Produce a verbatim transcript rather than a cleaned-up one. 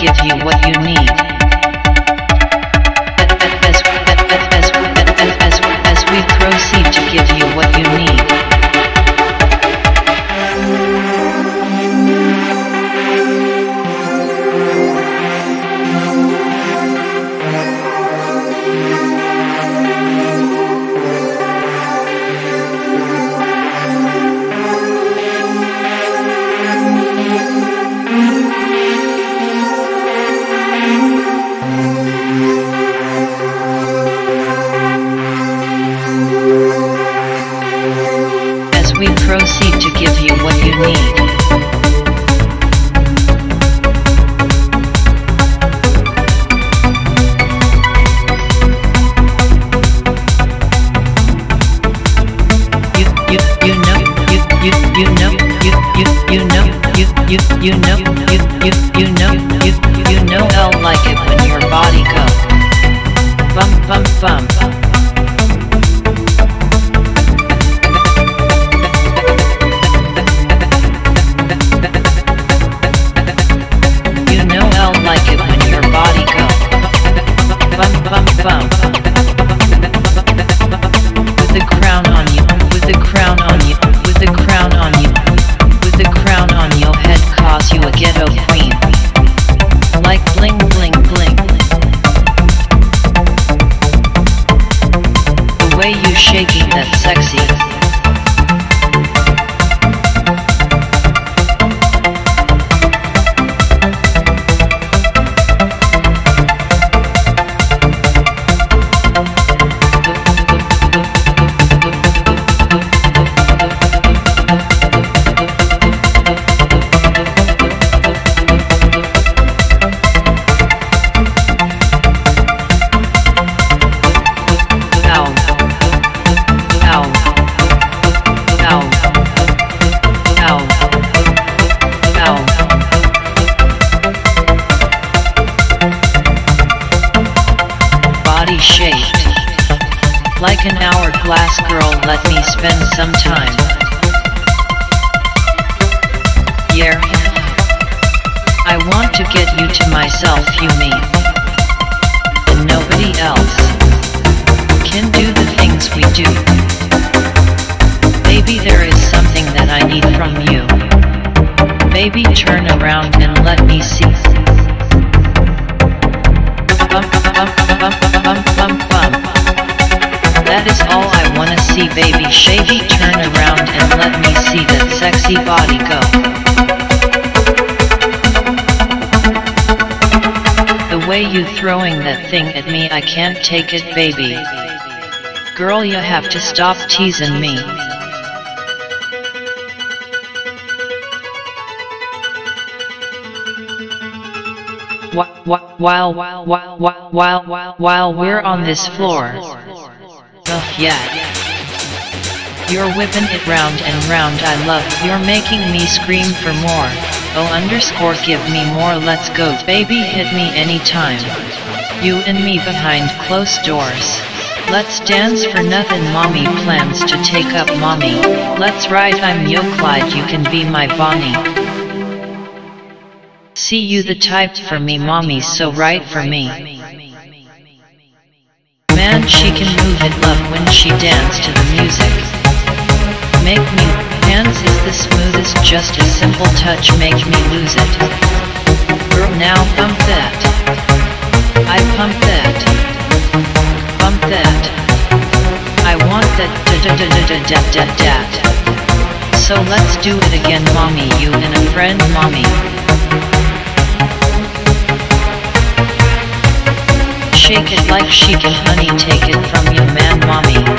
give you what you need. As, as, as, as, as we proceed to give you what you need. We proceed to give you what you need. You you you know you you you know you you you know you you you know you you you know you you know I'll like it when your body go bum bum bum. With the crown on you, with the crown on you, with the crown on you, with the crown on your head, cause you a ghetto queen. Like bling bling bling. The way you shaking that sexy. Shaped like an hourglass, girl, let me spend some time. Yeah, I want to get you to myself, you me, and nobody else can do the things we do. Baby, there is something that I need from you. Baby, turn around and let me see. Bum, bum, bum, bum, bum, bum. That is all I wanna see, baby. Shady, turn around and let me see that sexy body go. The way you throwing that thing at me, I can't take it, baby. Girl, you have to stop teasing me. While, while, while, while, while, while, while we're on this floor. Oh yeah. You're whipping it round and round, I love. You're making me scream for more. Oh underscore give me more, let's go. Baby, hit me anytime. You and me behind closed doors. Let's dance for nothing, mommy plans to take up mommy. Let's ride, I'm Yo Clyde, you can be my Bonnie. See you the type for me, mommy's so right for me. Man, she can move it, love when she dance to the music. Make me, hands is the smoothest, just a simple touch make me lose it. Girl, now pump that. I pump that. Bump that. I want that da da da da da da da da. So let's do it again, mommy, you and a friend, mommy. Shake it like she can, honey, take it from you, man, mommy.